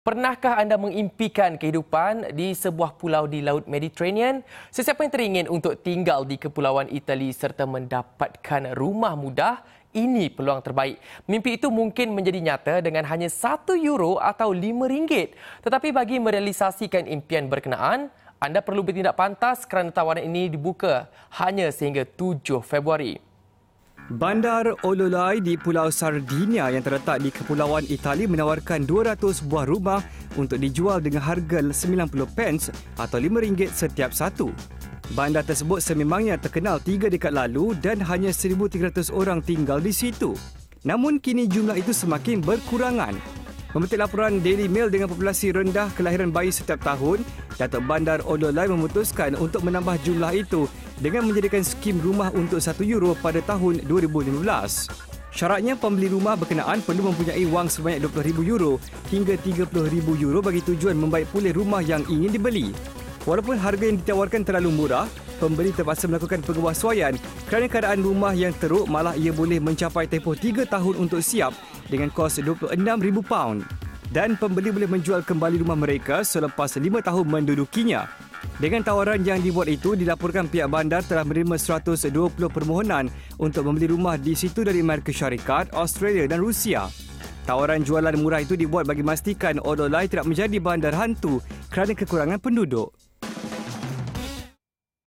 Pernahkah anda mengimpikan kehidupan di sebuah pulau di Laut Mediterranean? Sesiapa yang teringin untuk tinggal di Kepulauan Itali serta mendapatkan rumah mudah, ini peluang terbaik. Mimpi itu mungkin menjadi nyata dengan hanya €1 atau RM5. Tetapi bagi merealisasikan impian berkenaan, anda perlu bertindak pantas kerana tawaran ini dibuka hanya sehingga 7 Februari. Bandar Ololai di Pulau Sardinia yang terletak di Kepulauan Itali menawarkan 200 buah rumah untuk dijual dengan harga 90 pence atau RM5 setiap satu. Bandar tersebut sememangnya terkenal 3 dekad lalu dan hanya 1,300 orang tinggal di situ. Namun kini jumlah itu semakin berkurangan. Memetik laporan Daily Mail dengan populasi rendah kelahiran bayi setiap tahun, Datuk Bandar Ololai memutuskan untuk menambah jumlah itu dengan menjadikan skim rumah untuk €1 pada tahun 2015. Syaratnya pembeli rumah berkenaan perlu mempunyai wang sebanyak €20,000 hingga €30,000 bagi tujuan membaik pulih rumah yang ingin dibeli. Walaupun harga yang ditawarkan terlalu murah, pembeli terpaksa melakukan pengeluaran kerana keadaan rumah yang teruk, malah ia boleh mencapai tempoh 3 tahun untuk siap dengan kos £26,000. Dan pembeli boleh menjual kembali rumah mereka selepas 5 tahun mendudukinya. Dengan tawaran yang dibuat itu, dilaporkan pihak bandar telah menerima 120 permohonan untuk membeli rumah di situ dari Amerika Syarikat, Australia dan Rusia. Tawaran jualan murah itu dibuat bagi memastikan Ololai tidak menjadi bandar hantu kerana kekurangan penduduk.